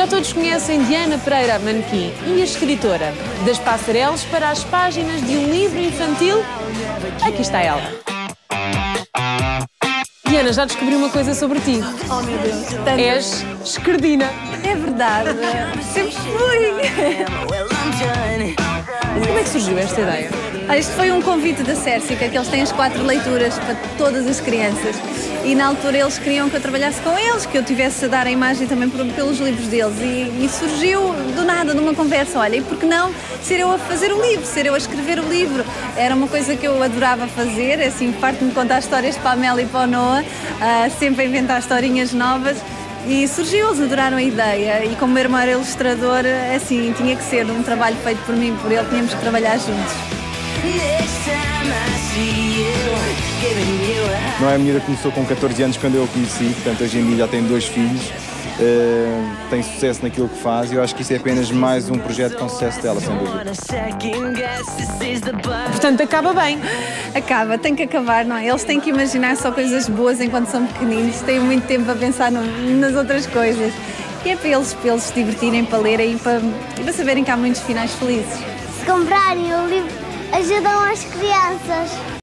Já todos conhecem Diana Pereira, a manequim, e a escritora. Das passarelas para as páginas de um livro infantil, aqui está ela. Diana, já descobri uma coisa sobre ti. Oh, meu Deus. És esquerdina. É verdade. Sempre fui. Como é que surgiu esta ideia? Isto foi um convite da Cérsica, que eles têm as 4 leituras para todas as crianças. E na altura eles queriam que eu trabalhasse com eles, que eu tivesse a dar a imagem também pelos livros deles. E surgiu do nada, numa conversa, olha, e por que não ser eu a fazer o livro, ser eu a escrever o livro? Era uma coisa que eu adorava fazer, assim, parte-me de contar histórias para a Mel e para o Noah, sempre a inventar historinhas novas. E surgiu, eles adoraram a ideia. E como o meu irmão era ilustrador, assim, tinha que ser um trabalho feito por mim e por ele, tínhamos que trabalhar juntos. Não é a menina que começou com 14 anos quando eu a conheci, portanto hoje em dia já tem 2 filhos, tem sucesso naquilo que faz e eu acho que isso é apenas mais um projeto com sucesso dela, sem dúvida. Portanto, acaba bem. Acaba, tem que acabar, não é? Eles têm que imaginar só coisas boas enquanto são pequeninos, têm muito tempo a pensar nas outras coisas. E é para eles se divertirem, para lerem e para saberem que há muitos finais felizes. Se comprarem o livro, ajudam as crianças.